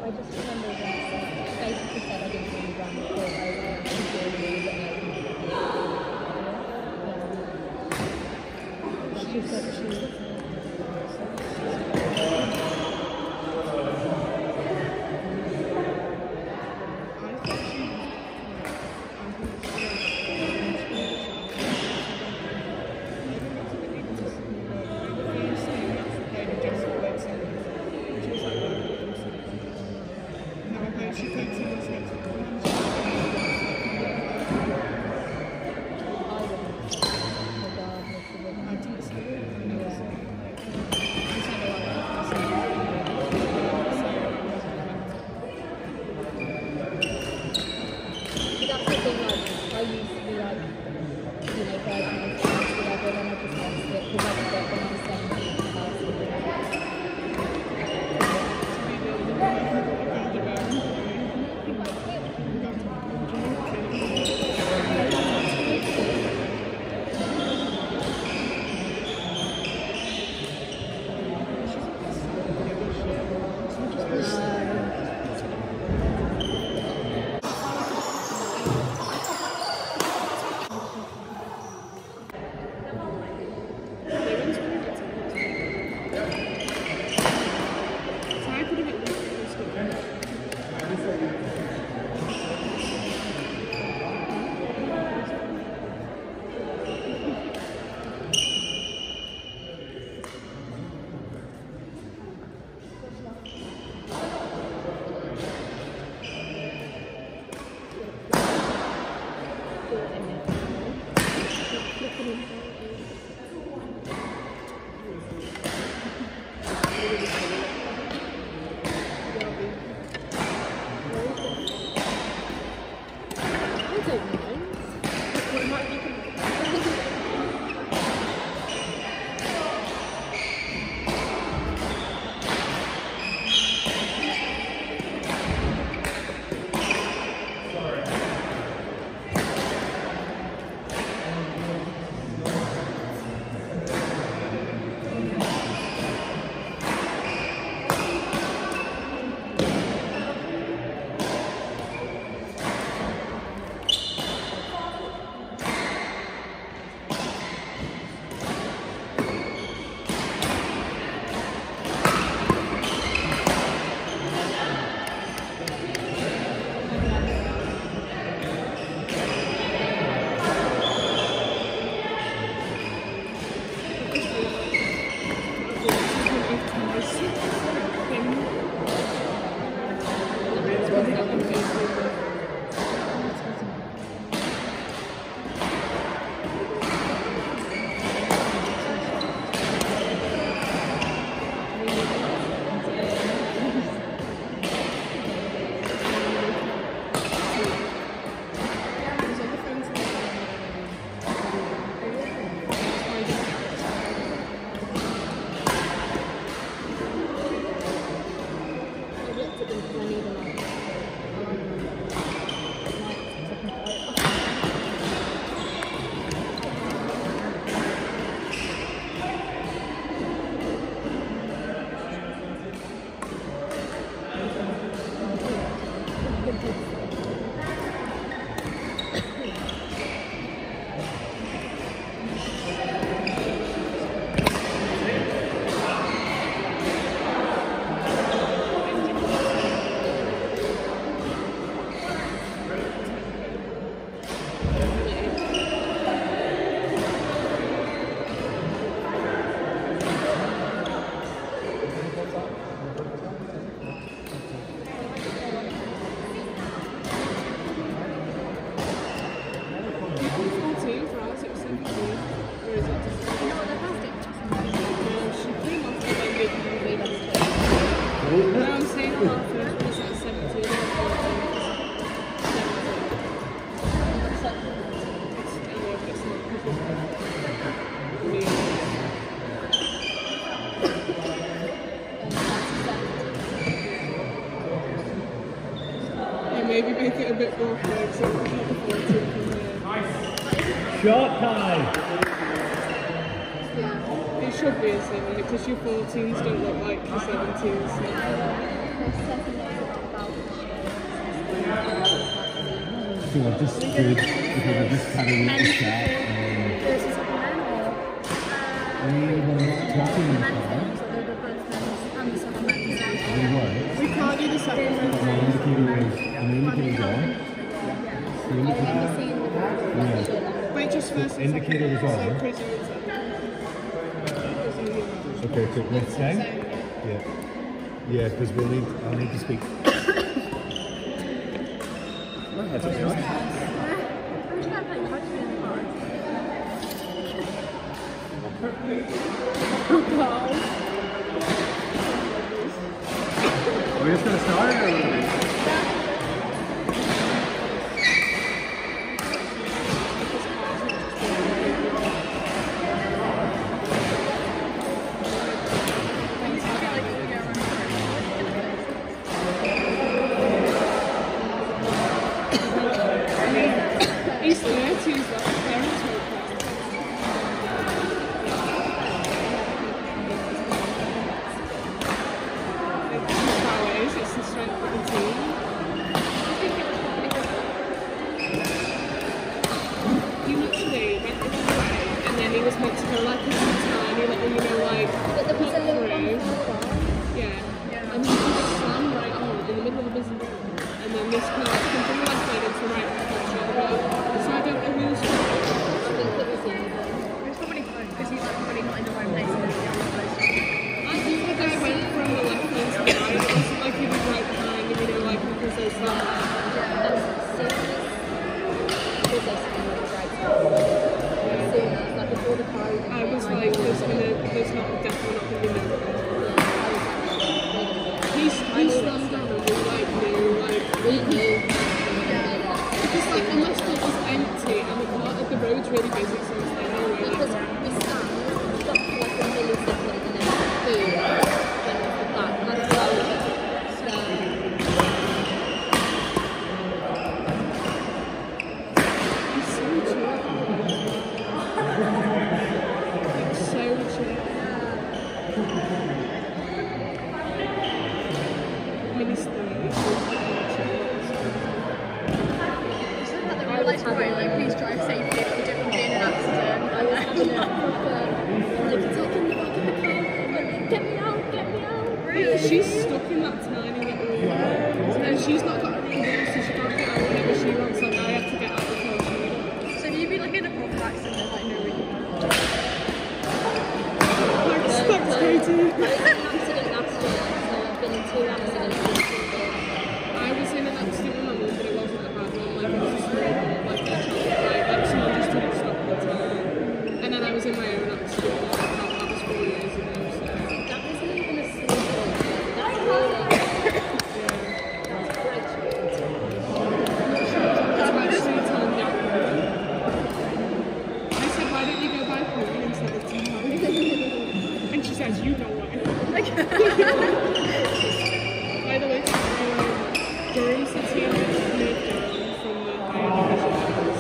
I just remember when basically said I didn't really run the court over and she said she maybe make it a bit more fair, so we can afford to from here. Short time. Yeah, it should be a 7 because your 14s don't look like your 17s. So. so I've just stood because I've just had a look at that. Versus a man or? We were not talking in the car. So they're the first and the second man. We were. We can't do the second My one. indicator was on. The indicator, yeah. Wait, just first. and Indicator was second. on. So Chris, you would say. Okay, so next time? Yeah. Yeah, because I'll need to speak. Are we just going to start or? He's 30, he's like parents hope. It's the strength of the team. He literally went the other way and then he was meant to go like a tiny little, you know, like But there was a little through. one. Yeah. And he just slammed right on in the middle of the busy road. And then this car came from the left side into the right side of the road. So I don't know who's It's probably fine because he's like probably not in the right place and then the other place. I think the guy went from the left lane to the right. It wasn't like he was right behind him, you know, like because there's I was like, there's definitely not gonna be no. He slammed down and we knew. Because like unless it was empty and the part of the road's really busy, so it's like no way. Because we stand, stop for like a millisecond and then boom, then off the back. That's how He's so chill. He's so chill. Like, right, like, please drive safely, you don't want to be in an accident. I was having a proper, like, taking the back of the car, like, get me out, get me out. Really? She's stuck in that tiny little and she's not got a remote, so she can't get out whenever she wants. Like I have to get out before she does. So you'd be like in a proper accident, there's like no reason. Thanks, Katie. I was in an accident last year, so I've been in 2 accidents this year. I was in an accident with my mum, but it wasn't a bad one. Like it was just like a child, like someone just didn't stop at the time. And then I was in my own accident. That was 4 years ago. So. That isn't even a simple one. That's really, that's great. That's why she told me. I said, why don't you go by home instead of tomorrow? And she says, you know why. By the way, Durham City moved down from the higher divisions.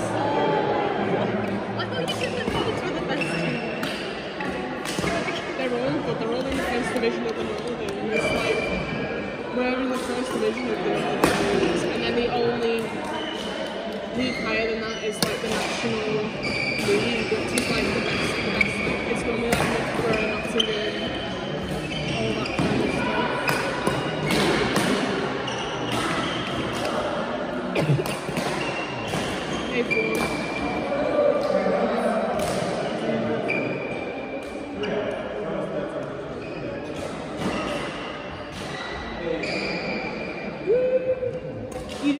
I thought you said that Rockets were the best team. They're all good, they're all in the first division of the Northern. It's like, we're in the first division of the Northern, and then the only league higher than that is like the National League, which is like the best. Like, it's normally like Middlesbrough, Nottingham, all that kind of stuff. They've won.